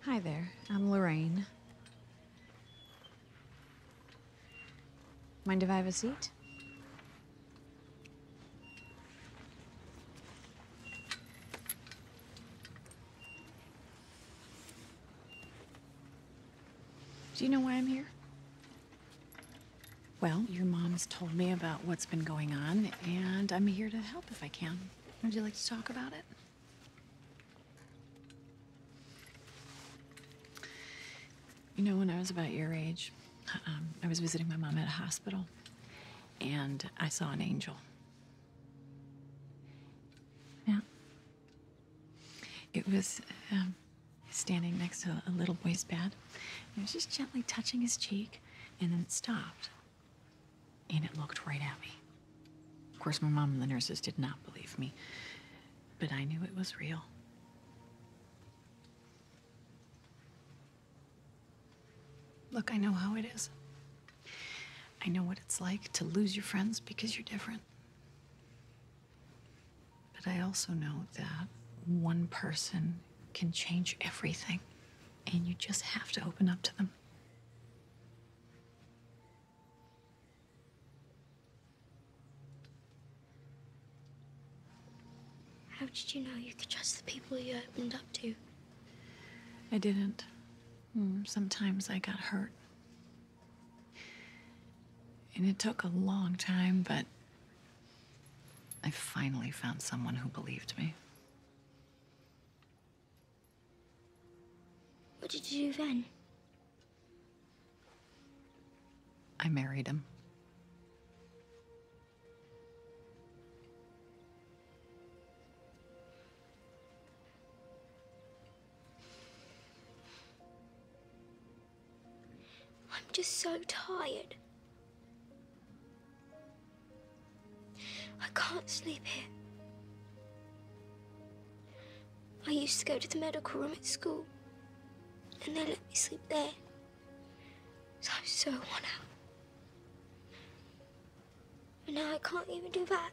Hi there, I'm Lorraine. Mind if I have a seat? Do you know why I'm here? Well, your mom's told me about what's been going on, and I'm here to help if I can. Would you like to talk about it? You know, when I was about your age, I was visiting my mom at a hospital, and I saw an angel. Yeah. It was standing next to a little boy's bed. It was just gently touching his cheek, and then it stopped. And it looked right at me. Of course, my mom and the nurses did not believe me, but I knew it was real. Look, I know how it is. I know what it's like to lose your friends because you're different. But I also know that one person can change everything, and you just have to open up to them. How did you know you could trust the people you opened up to? I didn't. Sometimes I got hurt. And it took a long time, but I finally found someone who believed me. What did you do then? I married him. I'm just so tired. I can't sleep here. I used to go to the medical room at school, and they let me sleep there. So I was so worn out. And now I can't even do that.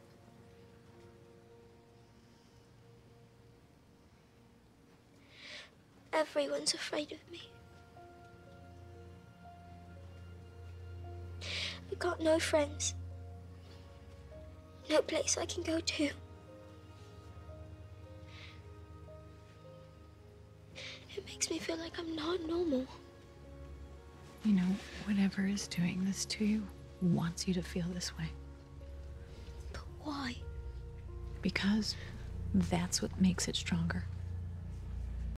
Everyone's afraid of me. I've got no friends. No place I can go to. It makes me feel like I'm not normal. You know, whatever is doing this to you wants you to feel this way. But why? Because that's what makes it stronger.